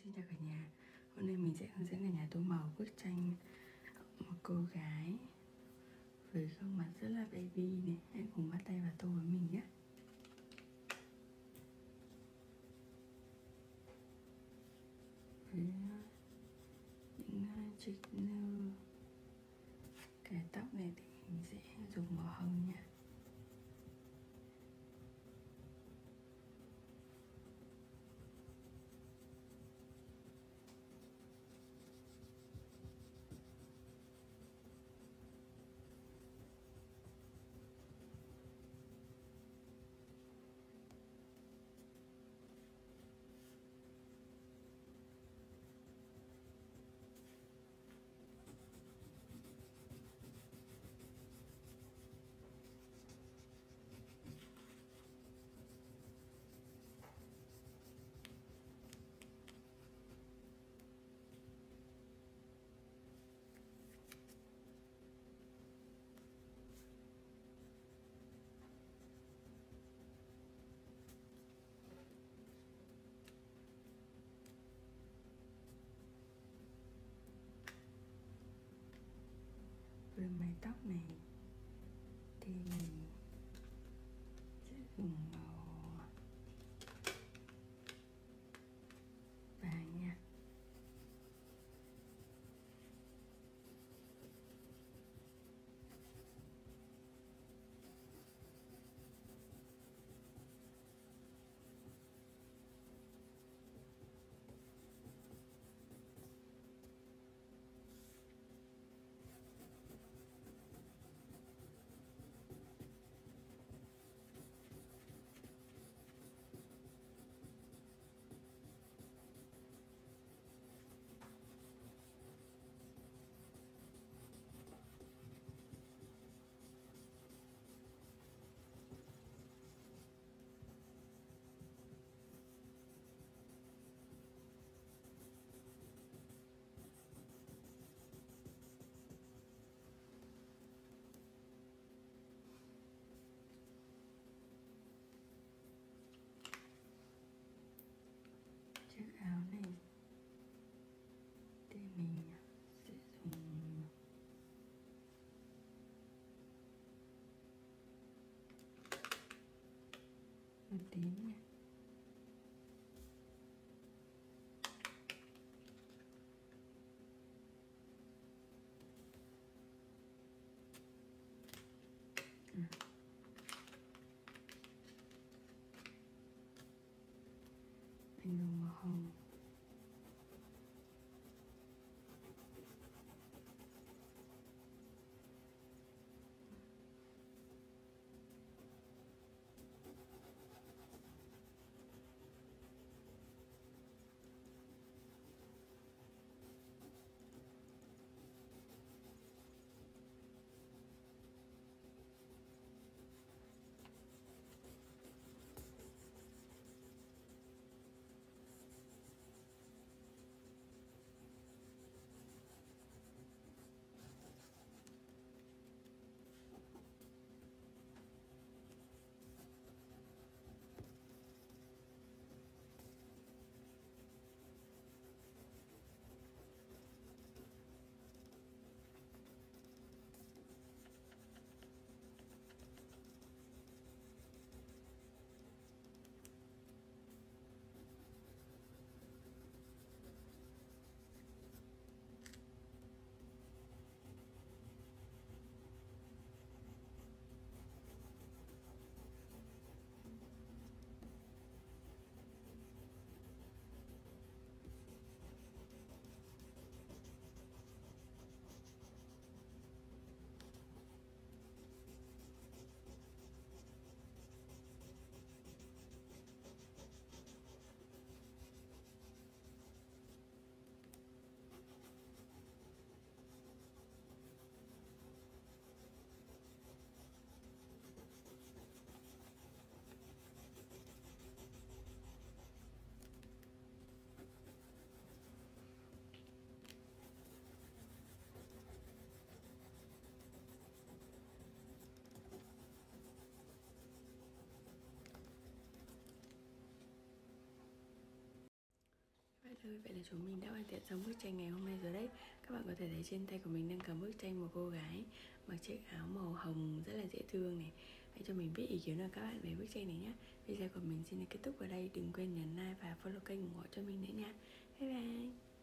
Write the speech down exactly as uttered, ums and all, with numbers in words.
Xin chào cả nhà. Hôm nay mình sẽ hướng dẫn cả nhà tô màu bức tranh một cô gái với gương mặt rất là baby này. Hãy cùng bắt tay vào tô với mình nhé. Với những chiếc nơ cái tóc này thì mình sẽ dùng màu hồng nha. Với mái tóc này thì mình sẽ dùng màu vàng nha. Chiếc áo này thì mình sẽ dùng màu tím nha. Ừ. Mình dùng màu hồng. ơi, vậy là chúng mình đã hoàn thiện xong bức tranh ngày hôm nay rồi đấy. Các bạn có thể thấy trên tay của mình đang cầm bức tranh một cô gái mặc chiếc áo màu hồng rất là dễ thương này. Hãy cho mình biết ý kiến của các bạn về bức tranh này nhé. Video của mình xin được kết thúc ở đây. Đừng quên nhấn like và follow kênh ủng hộ cho mình nữa nha. Bye bye.